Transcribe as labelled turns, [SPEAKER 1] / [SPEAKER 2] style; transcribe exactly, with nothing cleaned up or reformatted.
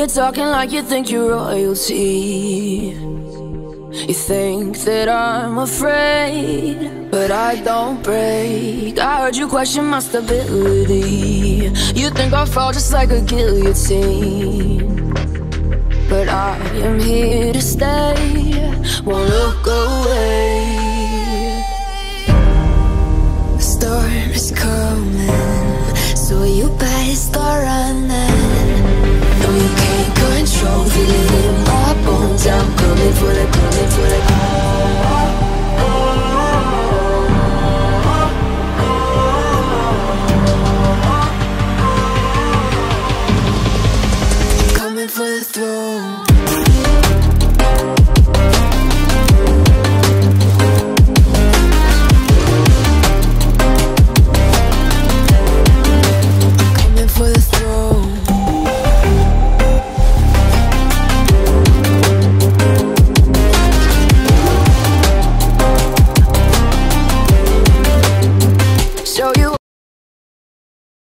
[SPEAKER 1] You're talking like you think you're royalty. You think that I'm afraid, but I don't break. I heard you question my stability. You think I'll fall just like a guillotine, but I am here to stay, won't look away. The storm is coming, so you better start running. No, you can't control, feel it in my bones. I'm coming for the, coming for the. Coming for the throne.